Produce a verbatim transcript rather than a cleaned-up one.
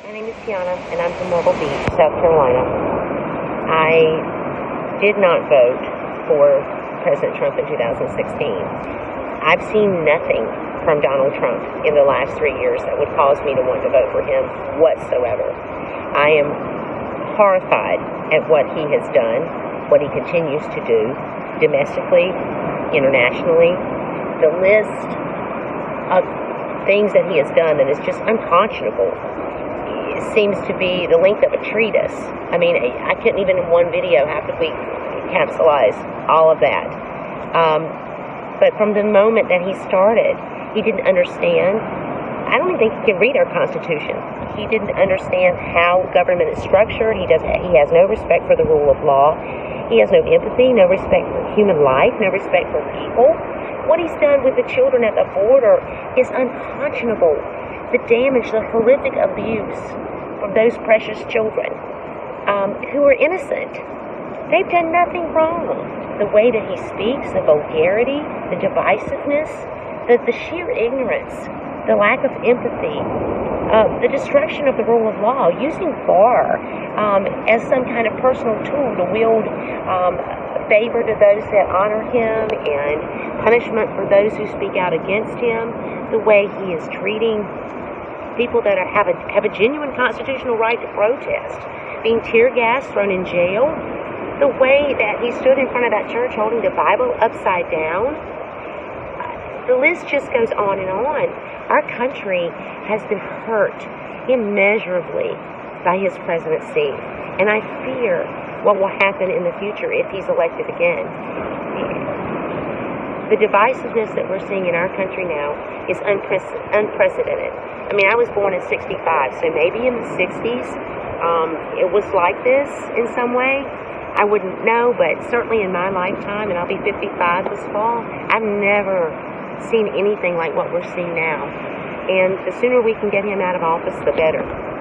My name is Tiana, and I'm from Myrtle Beach, South Carolina. I did not vote for President Trump in two thousand sixteen. I've seen nothing from Donald Trump in the last three years that would cause me to want to vote for him whatsoever. I am horrified at what he has done, what he continues to do domestically, internationally. The list of things that he has done that is just unconscionable. It seems to be the length of a treatise. I mean, I couldn't even in one video have to encapsulate all of that. Um, but from the moment that he started, he didn't understand. I don't even think he can read our Constitution. He didn't understand how government is structured. He doesn't. He has no respect for the rule of law. He has no empathy, no respect for human life, no respect for people. What he's done with the children at the border is unconscionable. The damage, the horrific abuse from those precious children um, who are innocent. They've done nothing wrong. The way that he speaks, the vulgarity, the divisiveness, the, the sheer ignorance, the lack of empathy, uh, the destruction of the rule of law, using bar um, as some kind of personal tool to wield um, favor to those that honor him and punishment for those who speak out against him, the way he is treating people that are, have, a, have a genuine constitutional right to protest, being tear gassed, thrown in jail, the way that he stood in front of that church holding the Bible upside down. The list just goes on and on. Our country has been hurt immeasurably by his presidency, and I fear what will happen in the future if he's elected again. The divisiveness that we're seeing in our country now is unprecedented. I mean, I was born in sixty-five, so maybe in the sixties um, it was like this in some way. I wouldn't know, but certainly in my lifetime, and I'll be fifty-five this fall, I've never seen anything like what we're seeing now. And the sooner we can get him out of office, the better.